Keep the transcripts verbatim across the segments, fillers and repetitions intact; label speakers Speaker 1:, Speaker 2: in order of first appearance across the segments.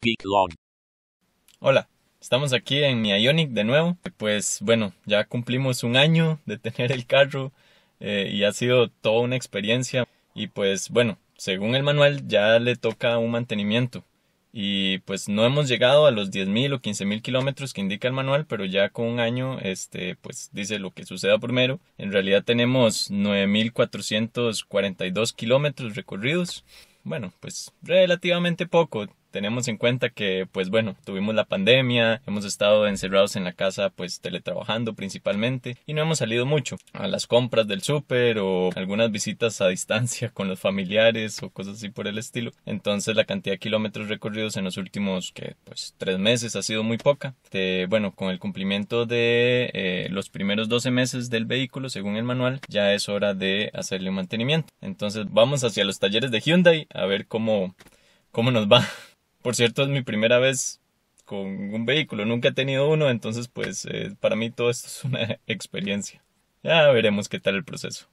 Speaker 1: Geek Log.
Speaker 2: Hola, estamos aquí en mi Ioniq de nuevo. Pues bueno, ya cumplimos un año de tener el carro eh, y ha sido toda una experiencia. Y pues bueno, según el manual ya le toca un mantenimiento. Y pues no hemos llegado a los diez mil o quince mil kilómetros que indica el manual, pero ya con un año este, pues dice lo que suceda primero. En realidad tenemos nueve mil cuatrocientos cuarenta y dos kilómetros recorridos. Bueno, pues relativamente poco. Tenemos en cuenta que, pues bueno, tuvimos la pandemia, hemos estado encerrados en la casa, pues teletrabajando principalmente, y no hemos salido mucho a las compras del súper o algunas visitas a distancia con los familiares o cosas así por el estilo. Entonces la cantidad de kilómetros recorridos en los últimos, que pues tres meses ha sido muy poca. De, bueno, con el cumplimiento de eh, los primeros doce meses del vehículo, según el manual, ya es hora de hacerle un mantenimiento. Entonces vamos hacia los talleres de Hyundai a ver cómo, cómo nos va. Por cierto, es mi primera vez con un vehículo, nunca he tenido uno, entonces pues eh, para mí todo esto es una experiencia. Ya veremos qué tal el proceso.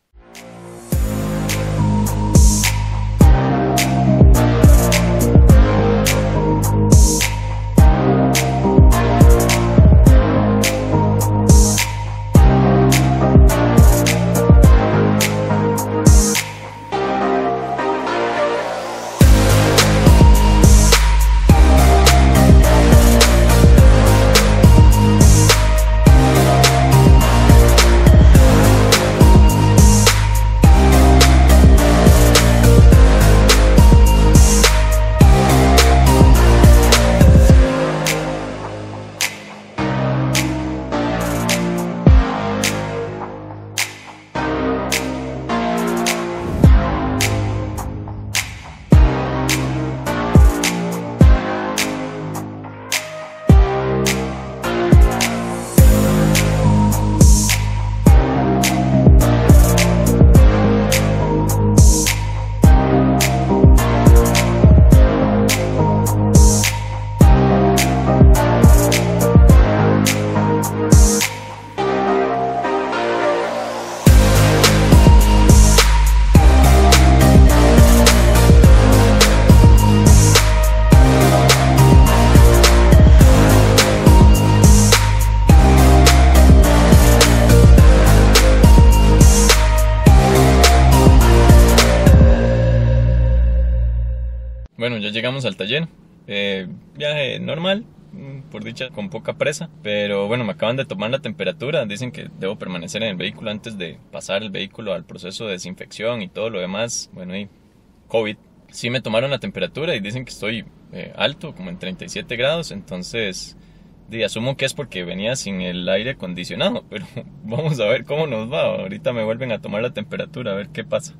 Speaker 2: Bueno, ya llegamos al taller, eh, viaje normal, por dicha con poca presa, pero bueno, me acaban de tomar la temperatura, dicen que debo permanecer en el vehículo antes de pasar el vehículo al proceso de desinfección y todo lo demás, bueno, y COVID. Sí me tomaron la temperatura y dicen que estoy eh, alto, como en treinta y siete grados, entonces di, asumo que es porque venía sin el aire acondicionado, pero vamos a ver cómo nos va, ahorita me vuelven a tomar la temperatura, a ver qué pasa.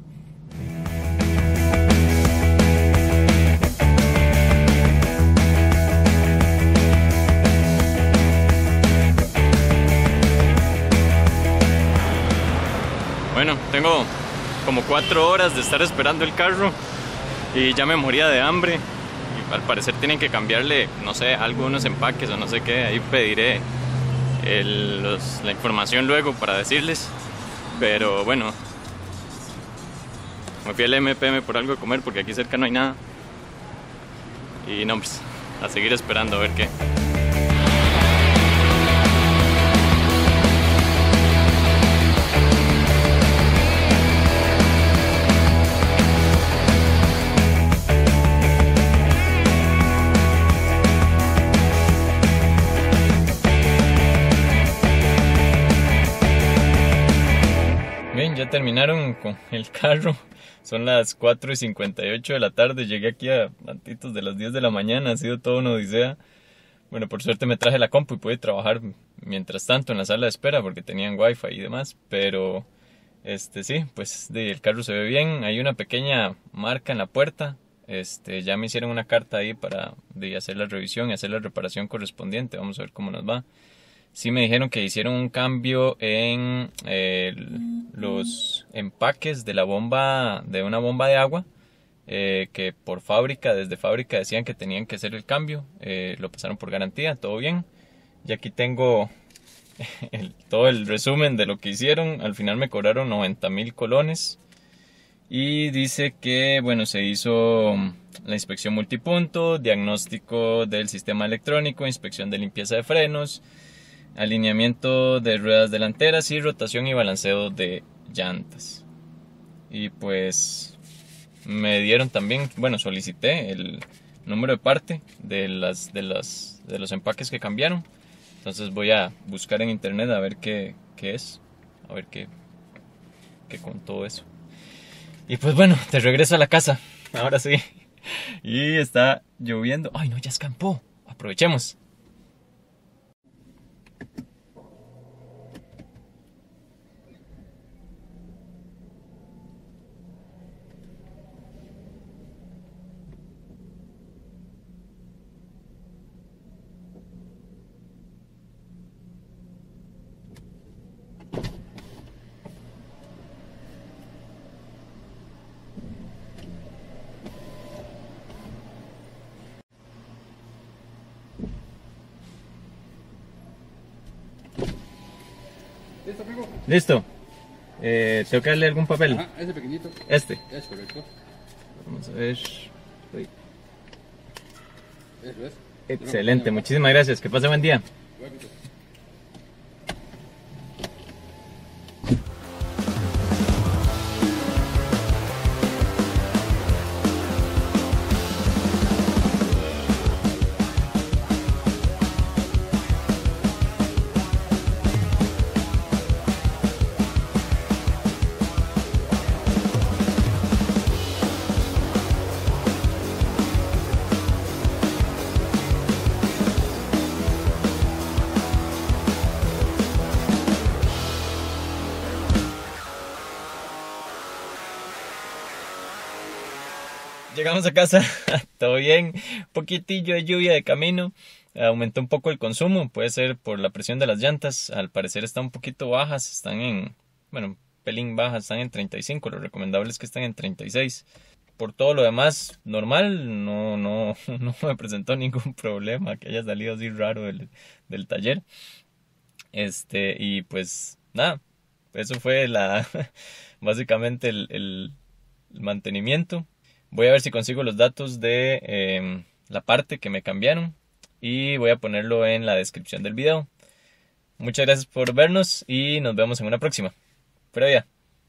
Speaker 2: Bueno, tengo como cuatro horas de estar esperando el carro y ya me moría de hambre. Y al parecer tienen que cambiarle, no sé, algunos empaques o no sé qué. Ahí pediré el, los, la información luego para decirles. Pero bueno, me fui al M P M por algo de comer porque aquí cerca no hay nada. Y no, pues a seguir esperando a ver qué. Bien, ya terminaron con el carro, son las cuatro y cincuenta y ocho de la tarde, llegué aquí a antitos de las diez de la mañana, ha sido toda una odisea. Bueno, por suerte me traje la compu y pude trabajar mientras tanto en la sala de espera porque tenían wifi y demás, pero este sí, pues de, el carro se ve bien, hay una pequeña marca en la puerta, este, ya me hicieron una carta ahí para de, hacer la revisión y hacer la reparación correspondiente, vamos a ver cómo nos va. Sí me dijeron que hicieron un cambio en eh, los empaques de la bomba, de una bomba de agua, eh, que por fábrica, desde fábrica decían que tenían que hacer el cambio, eh, lo pasaron por garantía, todo bien. Y aquí tengo el, todo el resumen de lo que hicieron, al final me cobraron noventa mil colones Y dice que, bueno, se hizo la inspección multipunto, diagnóstico del sistema electrónico, inspección de limpieza de frenos, alineamiento de ruedas delanteras y rotación y balanceo de llantas. Y pues me dieron también, bueno, solicité el número de parte de las de las de los empaques que cambiaron. Entonces voy a buscar en internet a ver qué, qué es, a ver qué, qué con todo eso. Y pues bueno, te regreso a la casa, ahora sí. Y está lloviendo. Ay no, ya escampó. Aprovechemos.
Speaker 1: ¿Listo, primo?
Speaker 2: Listo. Eh, ¿Tengo que darle algún papel?
Speaker 1: Ajá, ese pequeñito.
Speaker 2: Este.
Speaker 1: Es correcto.
Speaker 2: Vamos a ver. Uy.
Speaker 1: Eso es.
Speaker 2: Excelente, muchísimas gracias. Que pase buen día.
Speaker 1: Bueno,
Speaker 2: Llegamos a casa, todo bien, un poquitillo de lluvia de camino, aumentó un poco el consumo, puede ser por la presión de las llantas, al parecer están un poquito bajas, están en, bueno, un pelín bajas, están en treinta y cinco, lo recomendable es que estén en treinta y seis. Por todo lo demás, normal, no, no, no me presentó ningún problema que haya salido así raro del, del taller. Este, y pues nada, eso fue la, básicamente el, el, el mantenimiento. Voy a ver si consigo los datos de eh, la parte que me cambiaron y voy a ponerlo en la descripción del video. Muchas gracias por vernos y nos vemos en una próxima. Pero ya.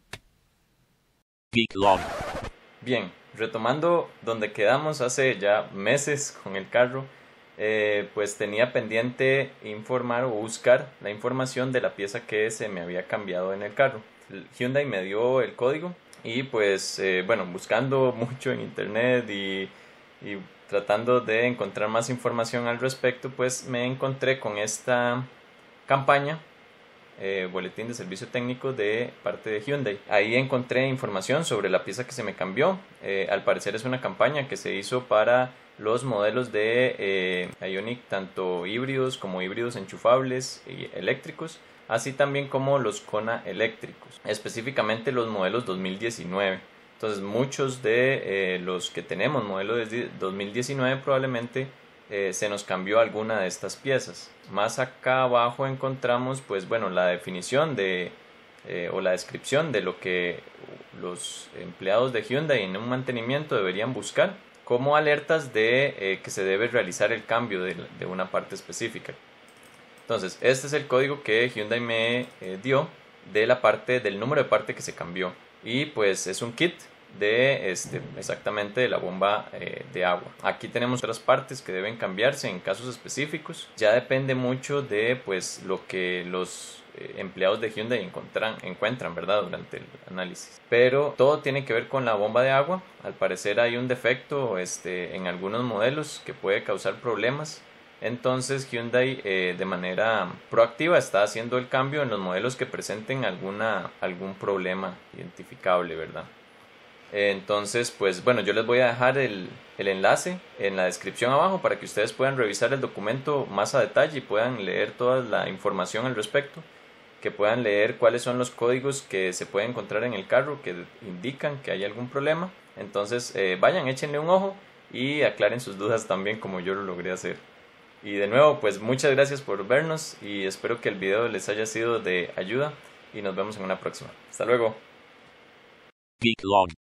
Speaker 2: Bien, retomando donde quedamos hace ya meses con el carro, eh, pues tenía pendiente informar o buscar la información de la pieza que se me había cambiado en el carro. El Hyundai me dio el código. Y pues, eh, bueno, buscando mucho en internet y, y tratando de encontrar más información al respecto, pues me encontré con esta campaña, eh, boletín de servicio técnico de parte de Hyundai. Ahí encontré información sobre la pieza que se me cambió. Eh, al parecer es una campaña que se hizo para los modelos de eh, Ioniq, tanto híbridos como híbridos enchufables y eléctricos, así también como los Kona eléctricos, específicamente los modelos dos mil diecinueve. Entonces muchos de eh, los que tenemos modelo de dos mil diecinueve probablemente eh, se nos cambió alguna de estas piezas. Más acá abajo encontramos pues bueno la definición de eh, o la descripción de lo que los empleados de Hyundai en un mantenimiento deberían buscar como alertas de eh, que se debe realizar el cambio de, de una parte específica. Entonces, este es el código que Hyundai me eh, dio de la parte, del número de parte que se cambió. Y pues es un kit de este, exactamente de la bomba eh, de agua. Aquí tenemos otras partes que deben cambiarse en casos específicos. Ya depende mucho de pues lo que los eh, empleados de Hyundai encuentran, encuentran, ¿verdad? Durante el análisis. Pero todo tiene que ver con la bomba de agua. Al parecer hay un defecto este, en algunos modelos que puede causar problemas. Entonces Hyundai eh, de manera proactiva está haciendo el cambio en los modelos que presenten alguna, algún problema identificable, ¿verdad? Eh, entonces, pues bueno, yo les voy a dejar el, el enlace en la descripción abajo para que ustedes puedan revisar el documento más a detalle y puedan leer toda la información al respecto, que puedan leer cuáles son los códigos que se pueden encontrar en el carro que indican que hay algún problema. Entonces eh, vayan, échenle un ojo y aclaren sus dudas también como yo lo logré hacer. Y de nuevo, pues muchas gracias por vernos y espero que el video les haya sido de ayuda y nos vemos en una próxima. Hasta luego. Geek Log.